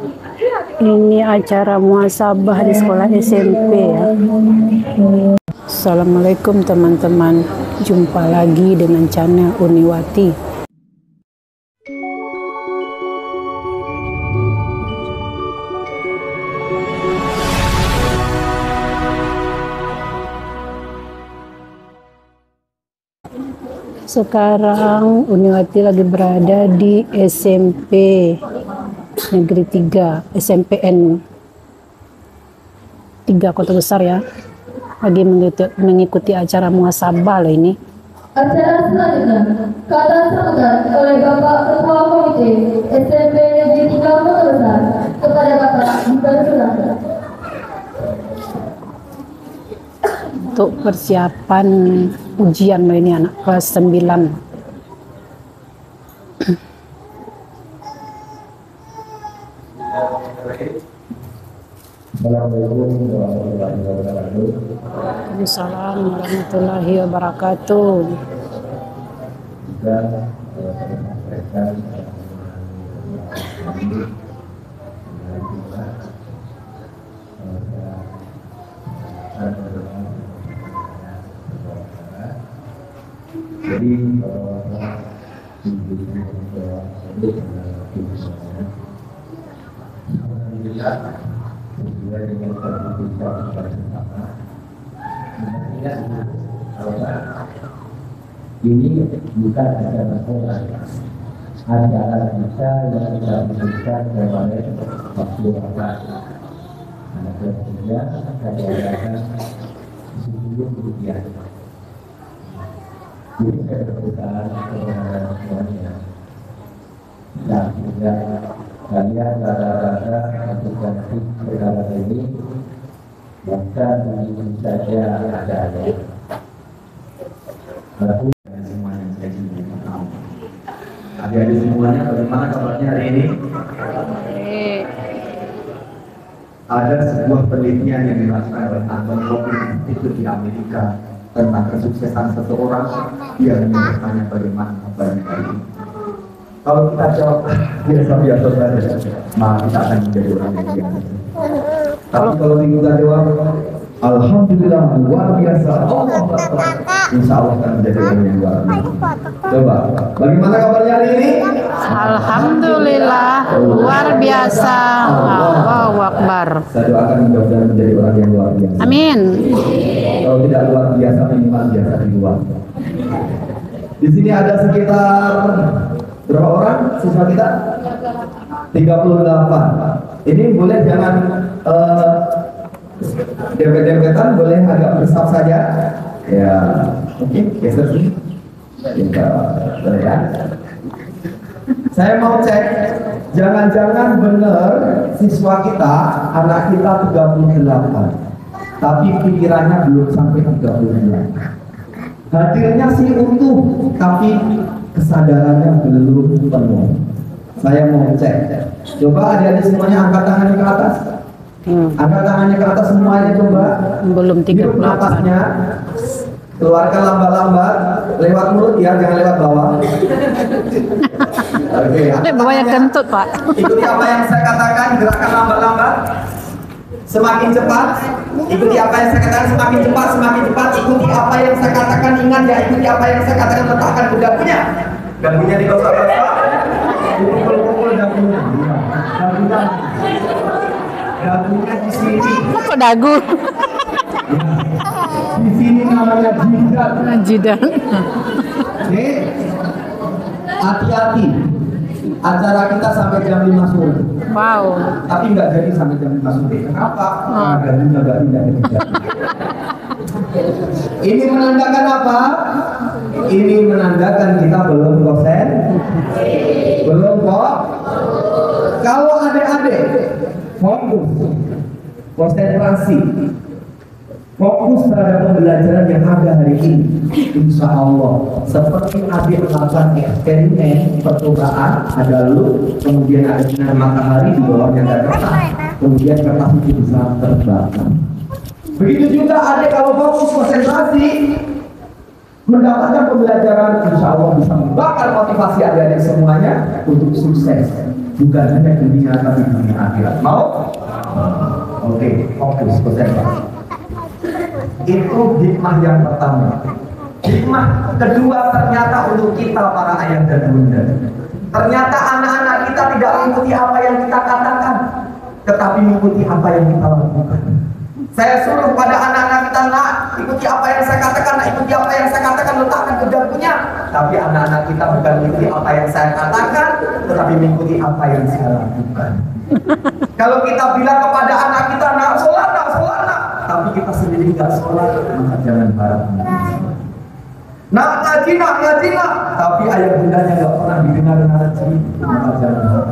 Ini acara muhasabah di sekolah SMP ya. Assalamualaikum teman-teman, jumpa lagi dengan channel Uniwati. Sekarang Uniwati lagi berada di SMP Negeri 3, SMPN 3 Kota Besar ya. Lagi mengikuti acara muhasabah loh ini. Acara selanjutnya kata sambutan oleh Bapak Ketua Komite SMP Negeri 3 Kota Besar. Kepada Bapak dipersilakan. Untuk persiapan ujian loh ini anak kelas 9. Assalamualaikum warahmatullahi wabarakatuh. Jadi ini bukan acara sekolah, acara kita yang kita berikan kepada waktu anak kerja kadang-kadang sebelum ujian. Jadi saya berpesan kepada semuanya dan juga kalian rata-rata melakukan perkara ini bahkan ingin saja adanya. Adik-adik semuanya, bagaimana kabarnya hari ini? Ada sebuah penelitian yang dilakukan oleh Anthony Robbins itu di Amerika tentang kesuksesan seseorang. Dia bertanya bagaimana kabarnya hari ini. Kalau kita jawab biasa-biasa saja, maka kita akan menjadi orang yang biasa. Tapi kalau kita jawab alhamdulillah luar biasa, Allah Akbar, insya Allah akan menjadi orang yang luar biasa. Coba, bagaimana kabarnya hari ini? Alhamdulillah luar biasa, Allahu Akbar. Saya doakan mudah-mudahan menjadi orang yang luar biasa. Amin. Kalau tidak luar biasa, minimal biasa di luar. Di sini ada sekitar berapa orang siswa kita? 38. Ini boleh jangan dempet-dempetan, boleh agak bersaf saja. Ya, mungkin geser sini. Boleh ya. Saya mau cek, jangan-jangan benar siswa kita, anak kita 38, tapi pikirannya belum sampai 39. Hadirnya sih utuh, tapi kesadarannya belum penuh. Saya mau cek. Coba adik-adik semuanya angkat tangannya ke atas. Angkat tangannya ke atas semuanya coba. Belum 38. Hirup napasnya. Keluarkan lambat-lambat lewat mulut ya, jangan lewat bawah. Oke, Bawahnya kentut, Pak. ikuti apa yang saya katakan, gerakan lambat-lambat. Semakin cepat, ikuti apa yang saya katakan, semakin cepat, semakin cepat. Ikuti apa yang saya katakan, ingat ya, ikuti apa yang saya katakan, letakkan ke dagunya. Dagunya di bawah. Pukul-pukul dagunya. Dagunya di sini. Kok dagu? Di sini namanya jidat. Jidat. Oke. Hati-hati. Acara kita sampai jam 5 sore. Wow. Tapi nggak jadi sampai jam 5 sore. Kenapa? Karena nggak tidak. Ini menandakan apa? Ini menandakan kita belum konsen. Belum kok. Kalau adik-adik fokus, konsentrasi, fokus terhadap pembelajaran yang ada hari ini, insya Allah seperti adik melakukan eksperimen percobaan, ada lu, kemudian ada sinar matahari di bawahnya ada kertas, kemudian kertas itu bisa terbakar. Begitu juga adik kalau fokus konsentrasi mendapatkan pembelajaran, insya Allah bisa membakar motivasi adik-adik semuanya untuk sukses. bukan hanya dunia tapi dunia akhirat. Mau? Oke, fokus konsentrasi. Itu hikmah yang pertama. Hikmah kedua ternyata untuk kita para ayah dan bunda. Ternyata anak-anak kita tidak mengikuti apa yang kita katakan, tetapi mengikuti apa yang kita lakukan. Saya suruh pada anak-anak kita, nak, ikuti apa yang saya katakan, nak, ikuti apa yang saya katakan, letakkan ke dagunya. Tapi anak-anak kita bukan mengikuti apa yang saya katakan, tetapi mengikuti apa yang saya lakukan. Kalau kita bilang kepada anak kita, nak, sholat, nak, tapi kita sendiri nggak sholat, maka jangan harap. Nak, ngaji, nak, tapi ayah bundanya nggak pernah didengar ngaji, maka jangan harap.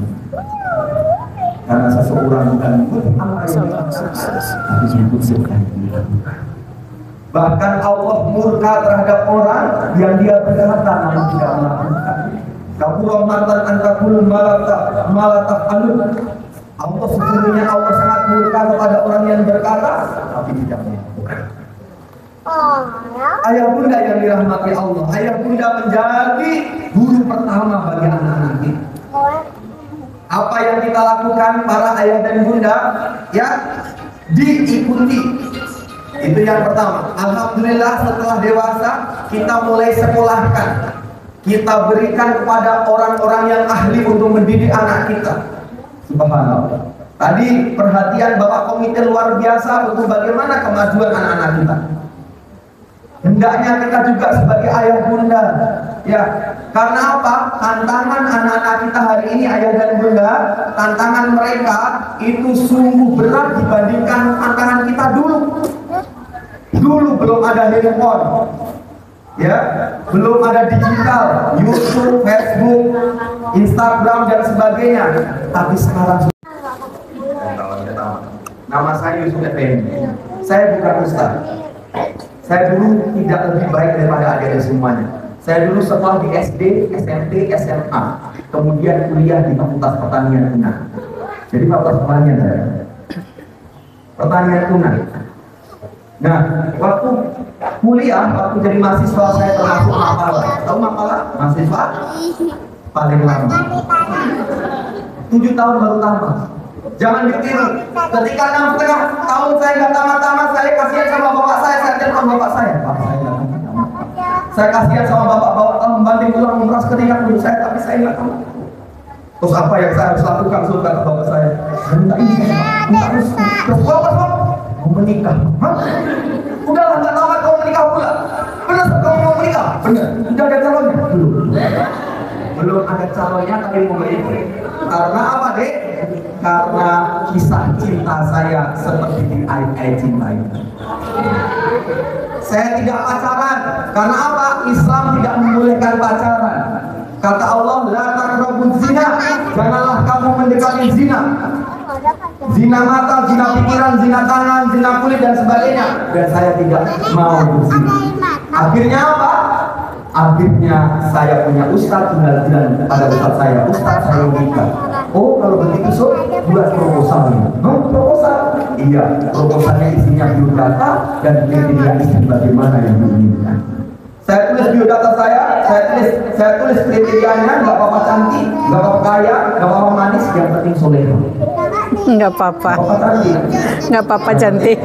Karena seseorang bukan mengikuti apa yang tapi mengikuti apa yang dia lakukan. Bahkan Allah murka terhadap orang yang dia berkata namun tidak melakukan. Kabur mantan antakul malataf alun. Allah sesungguhnya Allah sangat murka kepada orang yang berkata tapi tidak melakukan. Ayah bunda yang dirahmati Allah, ayah bunda menjadi guru pertama bagi anak-anak kita. Apa yang kita lakukan para ayah dan bunda ya diikuti. Itu yang pertama. Alhamdulillah setelah dewasa kita mulai sekolahkan, kita berikan kepada orang-orang yang ahli untuk mendidik anak kita. Subhanallah. Tadi perhatian Bapak Komite luar biasa untuk bagaimana kemajuan anak-anak kita. Hendaknya kita juga sebagai ayah bunda ya, karena apa? Tantangan anak-anak kita hari ini ayah dan bunda, tantangan mereka itu sungguh berat dibandingkan tantangan kita dulu. Dulu belum ada handphone ya, belum ada digital, YouTube, Facebook, Instagram dan sebagainya. Tapi sekarang nama saya Yusuf Effendi. Saya bukan ustaz. Saya dulu tidak lebih baik daripada adik-adik semuanya. Saya dulu sekolah di SD, SMP, SMA, kemudian kuliah di Fakultas Pertanian UNAN. Jadi Fakultas Pertanian saya. Pertanian UNAN. Nah, waktu kuliah, waktu jadi mahasiswa saya termasuk Mapala. Tahu Mapala? Mahasiswa paling lama. 7 tahun baru tamat. Jangan ditiru. Ketika 6,5 tahun saya nggak tamat-tamat, saya kasihan sama bapak saya telepon bapak saya. Bapak saya nggak tamat. Saya kasihan sama bapak membanting tulang memeras keringat dulu saya, tapi saya nggak tamat. Terus apa yang saya harus lakukan? Suruh kata bapak saya, minta izin, minta izin. Terus bapak mau menikah. Hah? Udahlah nggak tamat kamu menikah pula. Benar kamu mau menikah? Benar. Udah ada calonnya? Belum ada calonnya tapi mau menikah. Karena apa dek? Karena kisah cinta saya seperti di ayat-ayat cinta itu. Saya tidak pacaran. Karena apa? Islam tidak membolehkan pacaran. Kata Allah, la taqrabuz zina. Janganlah kamu mendekati zina. Zina mata, zina pikiran, zina tangan, zina kulit dan sebagainya. Dan saya tidak mau berzina. Akhirnya apa? Akhirnya saya punya ustaz, tinggal bilang pada ustaz saya nikah. Oh kalau begitu so, buat proposalnya. Proposal? Iya, proposalnya isinya biodata dan kriteria istri bagaimana yang diinginkan. Saya tulis biodata saya tulis kriterianya, nggak apa-apa cantik, nggak apa-apa kaya, nggak apa-apa manis, yang penting soleha. Nggak apa-apa. Nggak apa-apa cantik.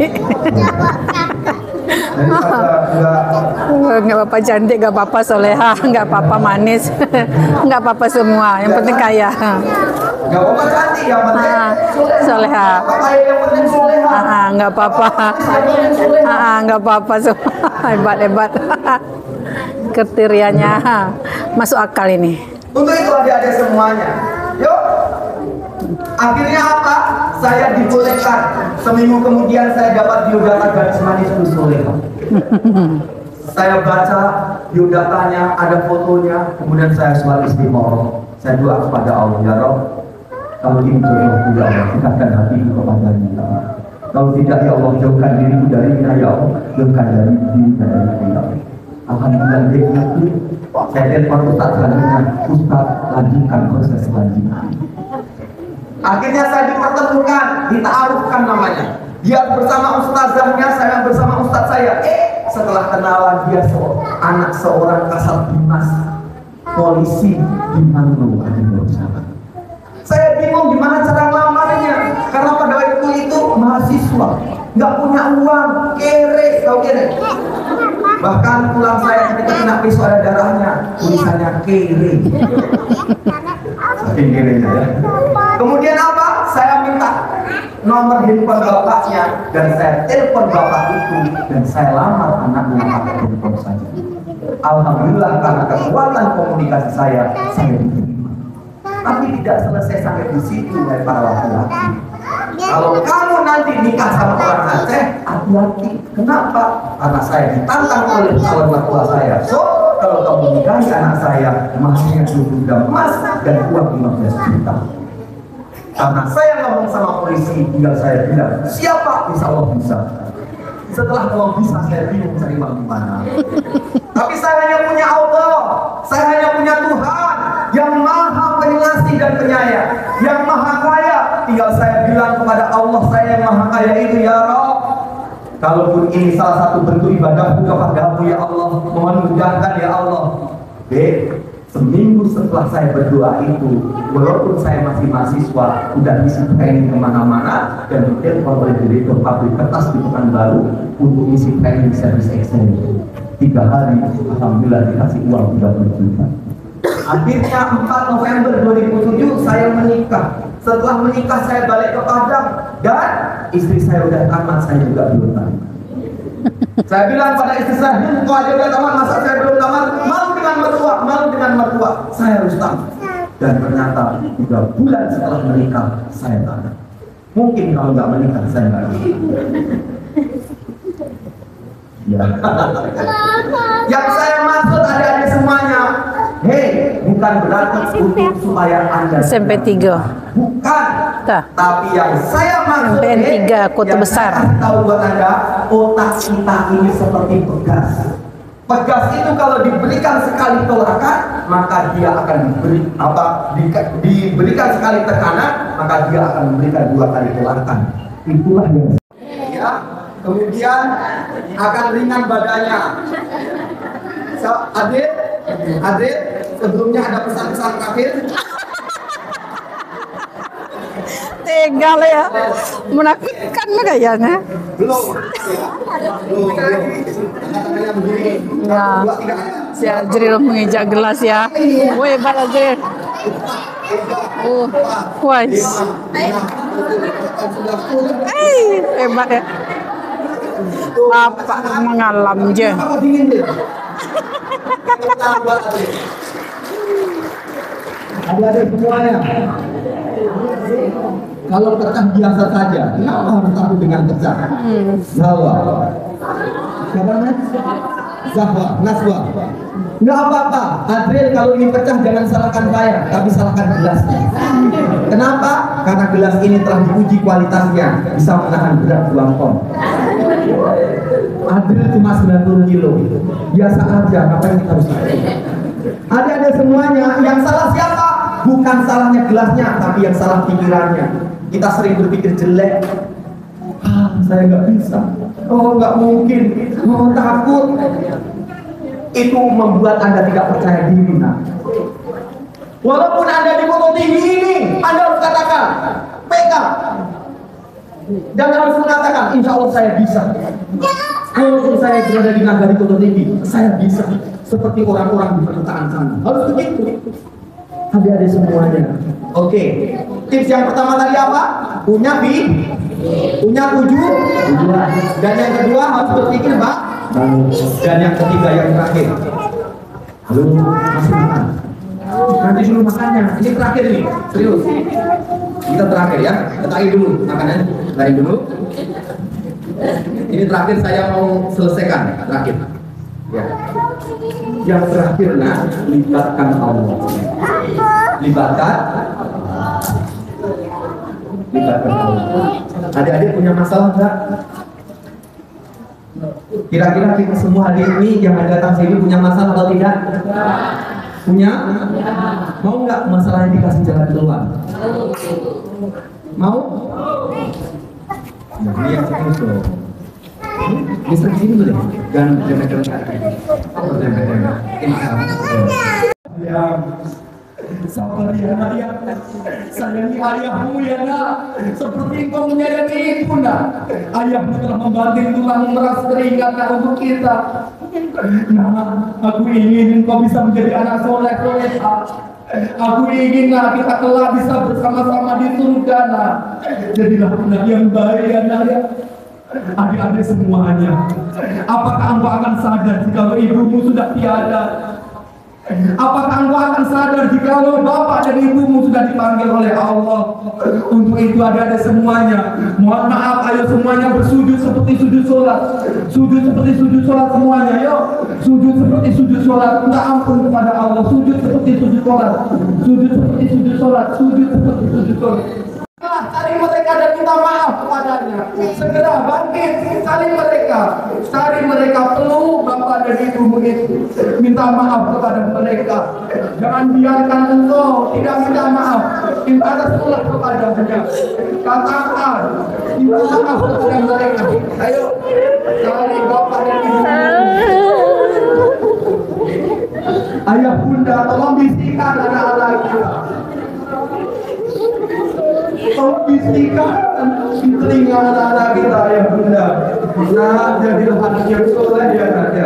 Nggak apa-apa cantik, nggak apa-apa soleha, nggak apa-apa manis, nggak apa-apa semua. Yang penting kaya. Nggak apa-apa cantik, yang penting soleha. Yang penting soleha. Nggak apa-apa. Nggak apa-apa semua. Hebat. Kriterianya masuk akal ini. Untuk itu adik-adik semuanya. Yuk. Akhirnya apa? Saya dibolehkan. Seminggu kemudian saya dapat biodata gadis manis soleha. Saya baca biodatanya, ada fotonya, kemudian saya sholat istiqoroh. Saya doa kepada Allah, ya Rabb, kalau ini jodohku ya Allah, dekatkan hatiku kepadanya ya Allah. Kalau tidak ya Allah, jauhkan diriku darinya ya Allah, jauhkan dari diriku dariku ya Allah. Alhamdulillah itu saya telepon Ustaz selanjutnya, Ustaz lanjutkan proses selanjutnya. Akhirnya saya dipertemukan, dita'arufkan namanya. Dia bersama ustazahnya, saya bersama ustaz saya. Setelah kenalan dia anak seorang kasat bimas polisi di Manado, bingung gimana cara ngelamarnya. Karena pada waktu itu mahasiswa, nggak punya uang, kere, tahu kere. Bahkan tulang saya ketika kena pisau ada darahnya, tulisannya kere. Saking kerenya ya. Kemudian apa? Saya minta nomor handphone bapaknya dan saya telepon bapak itu dan saya lamar anaknya pakai telepon saja. Alhamdulillah karena kekuatan komunikasi saya diterima. Tapi tidak selesai sampai di situ dari para laki-laki. Kalau kamu nanti nikah sama orang Aceh, hati-hati. Kenapa? Karena saya ditantang oleh calon mertua saya. So, kalau kamu nikahi anak saya, maharnya 20 gram emas dan uang 15 juta. Karena saya ngomong sama polisi, tinggal saya bilang, siapa? Insya Allah bisa. Setelah kalau bisa, saya bingung cari uang di mana. Tapi saya hanya punya Allah, saya hanya punya Tuhan yang maha pengasih dan penyayang, yang maha kaya. Tinggal saya bilang kepada Allah, saya yang maha kaya itu, ya Rabb, kalaupun ini salah satu bentuk ibadahku kepadamu ya Allah, mohon mudahkan ya Allah. Seminggu setelah saya berdoa itu, walaupun saya masih mahasiswa, udah isi training kemana-mana dan ditelepon oleh direktur pabrik kertas di Pekanbaru untuk isi training service exchange. 3 hari, alhamdulillah dikasih uang 30 juta. Akhirnya 4 November 2007 saya menikah. Setelah menikah saya balik ke Padang dan istri saya udah tamat, saya juga belum tamat. Saya bilang pada istri saya, kok aja udah tamat, masa saya belum tamat? Malu dengan mertua, saya harus tamat. Dan ternyata 3 bulan setelah menikah saya tamat. Mungkin kalau nggak menikah saya nggak bisa. Ya. Yang saya maksud adik-adik semuanya, bukan berarti untuk supaya Anda SMP 3. bukan. Tah. Tapi yang saya maksud SMP 3 Kota yang Besar. saya tahu buat Anda, otak kita ini seperti pegas. Pegas itu kalau diberikan sekali tolakan, maka dia akan diberikan sekali tekanan, maka dia akan memberikan 2 kali tolakan. Itulah yang ya. Kemudian akan ringan badannya. So, adik, sebelumnya ada pesan-pesan terakhir. Tegal ya, menakutkan lah kayaknya. Belum. Ya, si Ajril mengejak gelas ya. Woi, Pak Ajril. Kuas. Hebat ya. Apa mengalam je. Adik-adik semuanya, kalau pecah biasa saja, kenapa harus takut dengan pecah? Zahwa, siapa namanya? Zahwa, Naswa. Nggak apa-apa, Adriel kalau ini pecah jangan salahkan saya, tapi salahkan gelasnya. Kenapa? Karena gelas ini telah diuji kualitasnya, bisa menahan berat 2 ton. Adriel cuma 90 kilo, biasa aja, ngapain kita harus takut? Adik-adik semuanya, yang salah siapa? Bukan salahnya gelasnya, tapi yang salah pikirannya. Kita sering berpikir jelek. Saya nggak bisa. Oh, nggak mungkin. Oh, takut. Itu membuat Anda tidak percaya diri. Nah, walaupun Anda di foto tinggi ini, Anda harus katakan, pegang. Dan harus mengatakan, insya Allah saya bisa. Walaupun saya berada di nagari foto tinggi, saya bisa. Seperti orang-orang di perkotaan sana. Harus begitu. Adik-adik semuanya. Oke. Tips yang pertama tadi apa? Punya tujuan. Dan yang kedua harus berpikir, Pak. Dan yang ketiga yang terakhir. Halo, masih makan? Nanti dulu makannya. Ini terakhir nih, serius. Kita terakhir ya. Ketahui dulu makannya. Ketahui dulu. Ini terakhir saya mau selesaikan. Terakhir. Ya. Yang terakhir, nah, libatkan Allah. Libatkan Allah. Adik-adik punya masalah enggak? Kira-kira kita semua hari ini yang datang sini punya masalah atau tidak? Punya? Mau nggak masalahnya dikasih jalan keluar? Mau? Nah, ini yang serius loh. Bisa sini boleh? Dan jangan Sabar ya nak ya. Sayangi ayahmu ya nak. Seperti engkau menyayangi ibu nak. Ayahmu telah membanting tulang meras keringat nak untuk kita. Nah, aku ingin engkau bisa menjadi anak soleh. Aku ingin nak kita kelak bisa bersama-sama di surga nak. Jadilah anak yang baik ya nak ya. Adik-adik semuanya, apakah engkau akan sadar jika ibumu sudah tiada? Apakah engkau akan sadar jika bapak dan ibumu sudah dipanggil oleh Allah? Untuk itu adik-adik semuanya, mohon maaf, ayo semuanya bersujud seperti sujud sholat. Sujud seperti sujud sholat semuanya, yuk. Sujud seperti sujud sholat, minta ampun kepada Allah. Sujud seperti sujud sholat. Sujud seperti sujud sholat. Sujud seperti sujud sholat. Cari mereka dan minta maaf kepadanya. Segera bangkit, cari mereka, peluk bapak dan ibumu itu. Minta maaf kepada mereka. Jangan biarkan engkau tidak minta maaf. Minta restulah kepadanya. Katakan, minta maaf kepada mereka. Ayo, cari bapak dan ibumu. Ayah bunda, tolong bisikan anak-anak kita. Tolong bisikan di telinga anak-anak kita ya bunda. Nah, jadilah anak yang soleh ya nak ya.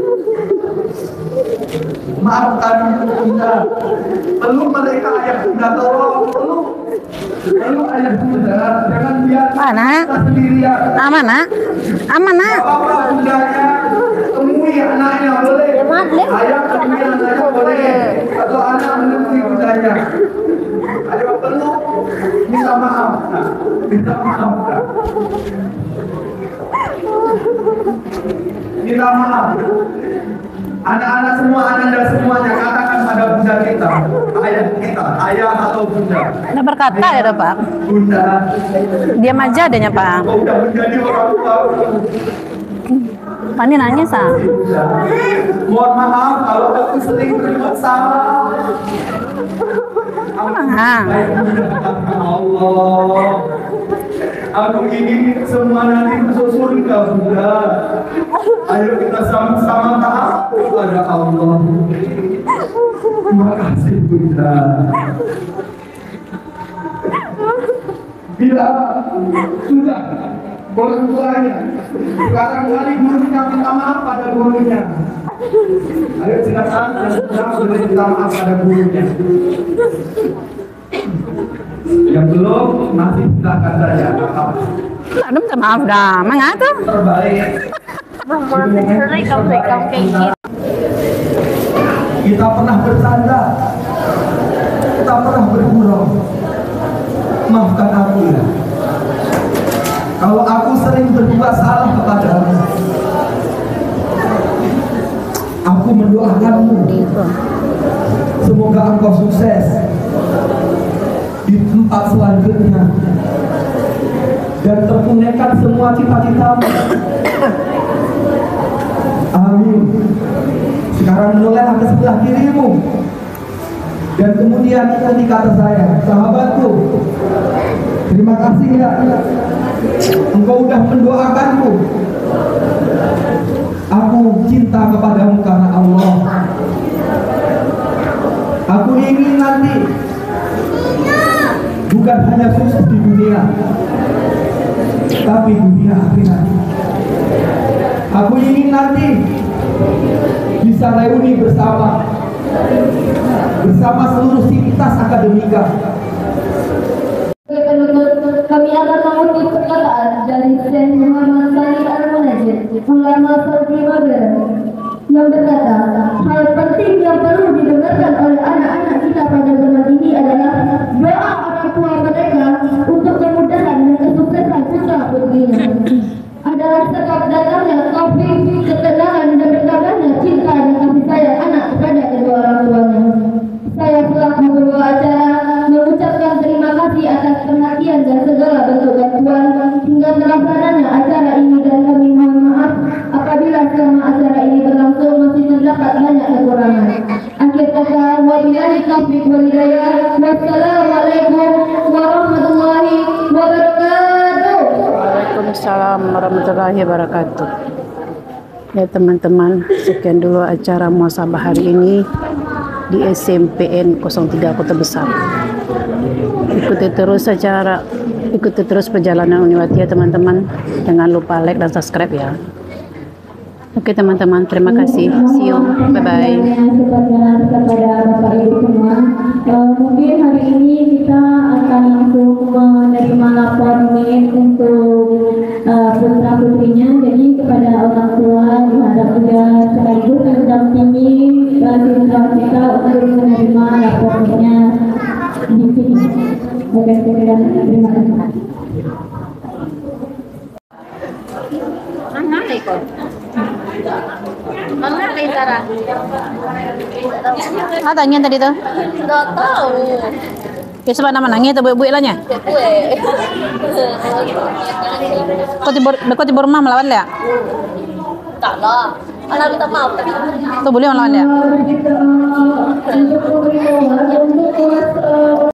Maafkan bunda. Peluk mereka ayah bunda, tolong peluk ayah bunda. Jangan biarkan kita sendirian. Aman nak? Aman nak? Bapak bundanya temui anaknya boleh. Ayah temui anaknya boleh. Atau anak menemui bundanya. Ayo peluk. Minta maaf, minta maaf, minta maaf. Anak-anak semua, ananda semuanya katakan pada bunda kita, ayah atau bunda. Udah berkata ya Pak? Bunda. Diam aja adanya Pak. Udah menjadi orang tua. Pani nangis ah. Mohon maaf kalau aku sering berbuat salah. Allah, aku ingin semua nanti masuk surga bunda. Ayo kita sama-sama taat kepada Allah. Terima kasih bunda. Bila sudah orang tuanya, barangkali gurunya minta maaf pada gurunya. Ayo silakan yang sudah minta maaf pada gurunya. Yang belum masih silakan saja. Lah minta maaf dah, mengapa? Terbaik. Kita pernah bercanda, kita pernah bergurau. Maafkan aku ya. Kalau aku sering berbuat salah kepadamu, aku mendoakanmu. Semoga engkau sukses di tempat selanjutnya dan tertunaikan semua cita-citamu. Amin. Sekarang mulai ke sebelah kirimu. Dan kemudian ikuti kata saya, sahabatku. Terima kasih ya. Engkau sudah mendoakanku. Aku cinta kepadamu karena Allah. Aku ingin nanti bukan hanya sukses di dunia, tapi dunia akhirat. Aku ingin nanti bisa reuni bersama seluruh sivitas akademika. Kami akan mengutip perkataan dari Syekh Muhammad Salih Al-Munajjid, ulama Saudi modern, yang berkata, hal penting yang perlu didengarkan oleh anak-anak kita pada zaman ini adalah doa orang tua mereka untuk kemudahan dan kesuksesan putra putrinya. Adalah sebab datangnya taufik, ketenangan dan bertambahnya cinta dan kasih sayang anak kepada kedua orang tuanya. Saya selaku pembawa acara mengucapkan terima kasih atas perhatian dan segala bentuk bantuan hingga terlaksananya acara ini, dan kami mohon maaf apabila selama acara ini berlangsung masih terdapat banyak kekurangan. Akhir kata, wabillahi taufiq wal hidayah. Wassalamualaikum warahmatullahi wabarakatuh. Waalaikumsalam warahmatullahi wabarakatuh. Ya teman-teman, sekian dulu acara muhasabah hari ini. di SMPN 03 Kota Besar. Ikuti terus perjalanan Uniwati ya teman-teman. Jangan lupa like dan subscribe ya. Oke teman-teman, terima kasih. See you. Bye-bye. Kepada Bapak Ibu semua, mungkin hari ini kita akan langsung menerima lapor NIM untuk putra putrinya. Jadi kepada orang tua diharap juga sekaligus mendampingi siswa kita untuk menerima lapornya di sini. Oke, sekian, terima kasih. Mana Lintara? Ah, tanya tadi tuh. Nggak tahu. Ya sebab nama nangis atau buik lahnya. Gue. Kau tibur rumah melawan dia. Tak lah. Kalau minta maaf tapi Tuh boleh melawan dia. Untuk